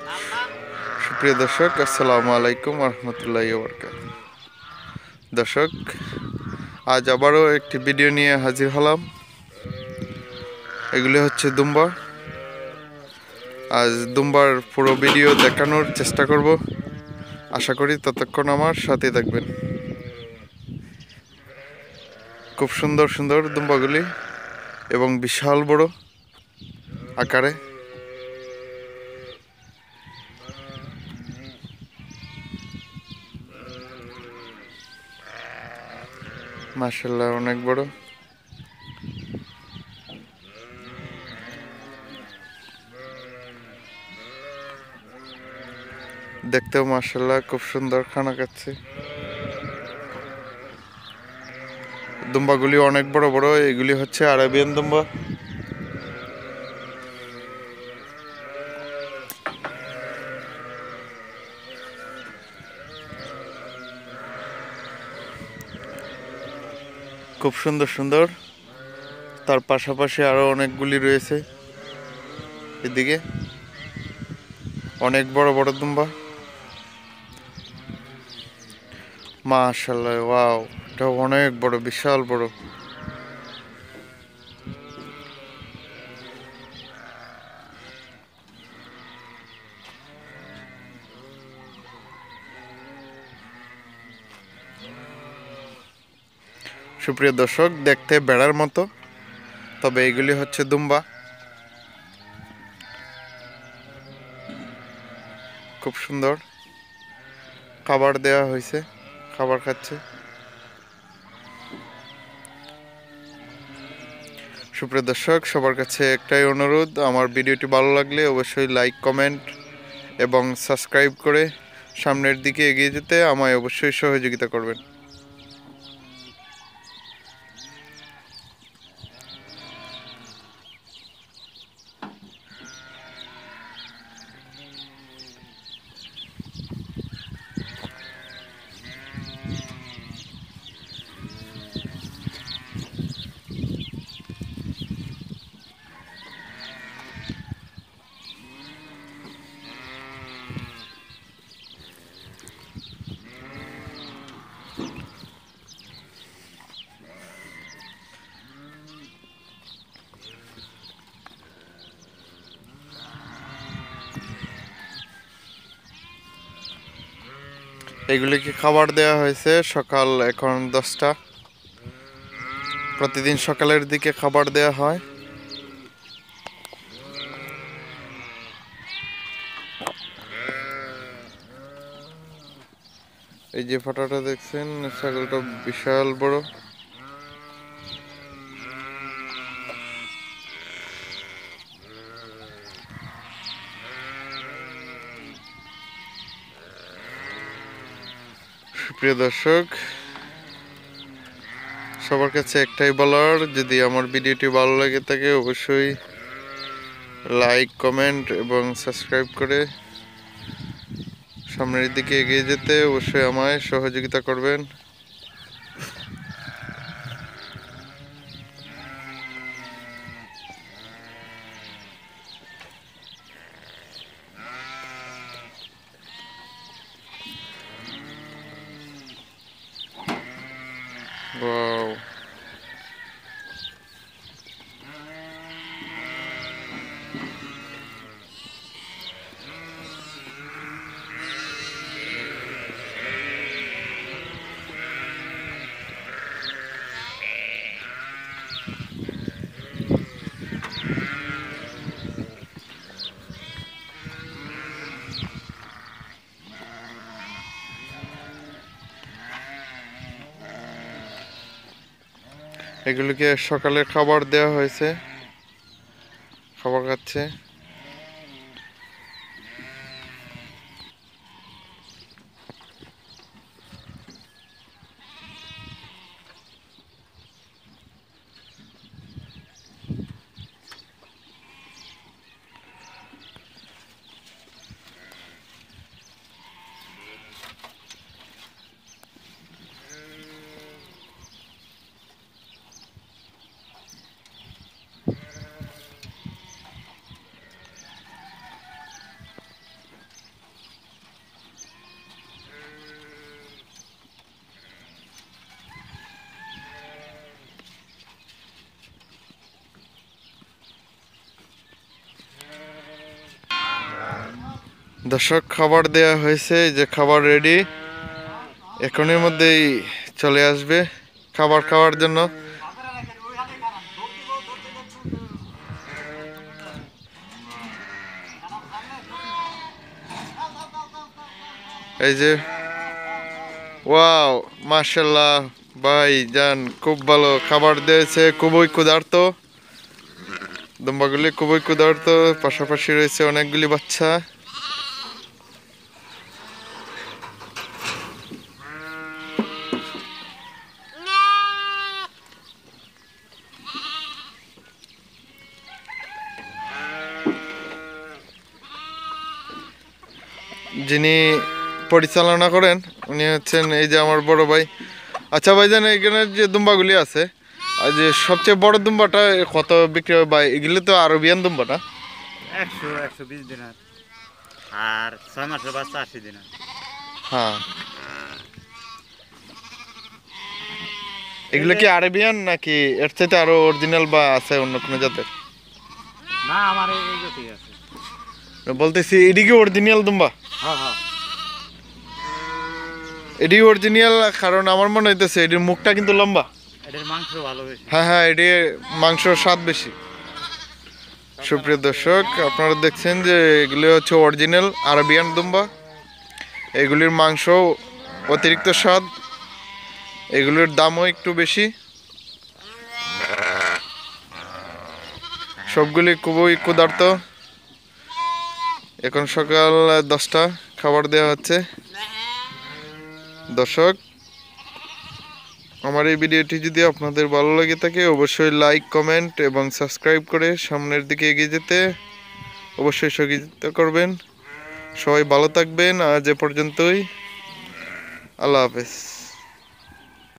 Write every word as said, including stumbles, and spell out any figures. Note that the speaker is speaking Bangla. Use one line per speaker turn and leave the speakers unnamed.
সুপ্রিয় দর্শক, আসসালামু আলাইকুম রহমতুল্লাহি ওয়া বারাকাতুহু। দর্শক, আজ আবারও একটি ভিডিও নিয়ে হাজির হলাম। এগুলি হচ্ছে দুম্বা। আজ দুম্বার পুরো ভিডিও দেখানোর চেষ্টা করব। আশা করি ততক্ষণ আমার সাথে থাকবেন। খুব সুন্দর সুন্দর দুম্বাগুলি এবং বিশাল বড় আকারে। মাশাআল্লাহ, অনেক বড়। দেখতেও মাশাআল্লাহ খুব সুন্দর খানা খাচ্ছে। দুম্বাগুলি অনেক বড় বড়। এগুলি হচ্ছে আরাবিয়ান দুম্বা। খুব সুন্দর সুন্দর। তার পাশাপাশি আরো অনেকগুলি রয়েছে। এদিকে অনেক বড় বড় দুম্বা। মাশাআল্লাহ, ওয়াও, এটা অনেক বড়, বিশাল বড়। সুপ্রিয় দর্শক, দেখতে বেড়ার মতো, তবে এগুলি হচ্ছে দুম্বা। খুব সুন্দর। খাবার দেওয়া হয়েছে, খাবার খাচ্ছে। সুপ্রিয় দর্শক, সবার কাছে একটাই অনুরোধ, আমার ভিডিওটি ভালো লাগলে অবশ্যই লাইক, কমেন্ট এবং সাবস্ক্রাইব করে সামনের দিকে এগিয়ে যেতে আমায় অবশ্যই সহযোগিতা করবেন। এগুলিকে খাবার দেওয়া হয়েছে। সকাল এখন দশটা। প্রতিদিন সকালের দিকে খাবার দেওয়া হয়। এই যে ফটোটা দেখছেন, ছাগলটা বিশাল বড়। প্রিয় দর্শক, সবার কাছে একটাই বলার, যদি আমার ভিডিওটি ভালো লাগে থাকে অবশ্যই লাইক, কমেন্ট এবং সাবস্ক্রাইব করে সামনের দিকে এগিয়ে যেতে অবশ্যই আমায় সহযোগিতা করবেন। ওয়াও, এগুলিকে সকালে খাবার দেওয়া হয়েছে, খাবার খাচ্ছে। দর্শক খাবার দেয়া হয়েছে, যে খাবার রেডি, এখনের মধ্যেই চলে আসবে খাবার খাওয়ার জন্য। এই যে ওয়াও, মাশাআল্লাহ ভাই জান, খুব ভালো খাবার দিয়েছে। খুবই ক্ষুধার্ত দুম্বাগুলি, খুবই ক্ষুধার্ত। পাশাপাশি রয়েছে অনেকগুলি বাচ্চা। যিনি পরিচালনা করেন উনি হচ্ছেন এই যে আমার বড় ভাই। আচ্ছা ভাইজান, এখানে যে দুম্বাগুলি আছে, আর যে সবচেয়ে বড় দুম্বাটা কত বিক্রি হয় ভাই? এগুলি তো আরবিয়ান দুম্বা না?
একশো একশো বিশ দিনার, আর ছয় মাসের বাচ্চা আশি দিনার।
হ্যাঁ, এগুলো কি আরবিয়ান নাকি এর চাইতে আরো অরিজিনাল বা আছে অন্য কোনো জাতের?
না, আমার এই এই জাতি আছে।
বলতেছি এটি কি অরিজিনাল দুম্বা?
হ্যাঁ হ্যাঁ,
এটি অরিজিনাল, কারণ আমার মনে হইতেছে এটির মুখটা কিন্তু লম্বা।
এটার মাংস ভালো বেশি।
হ্যাঁ হ্যাঁ, এটি মাংসর স্বাদ বেশি। সুপ্রিয় দর্শক, আপনারা দেখছেন যে এগুলি হচ্ছে অরিজিনাল আরবিয়ান দুম্বা। এগুলির মাংস অতিরিক্ত স্বাদ, এগুলির দামও একটু বেশি। সবগুলি খুবই ক্ষুধার্ত। এখন সকাল দশটা, খাবার দেওয়া হচ্ছে। দর্শক, আমার এই ভিডিওটি যদি আপনাদের ভালো লাগে থাকে অবশ্যই লাইক, কমেন্ট এবং সাবস্ক্রাইব করে সামনের দিকে এগিয়ে যেতে অবশ্যই সহযোগিতা করবেন। সবাই ভালো থাকবেন। আজ এ পর্যন্তই, আল্লাহ হাফেজ।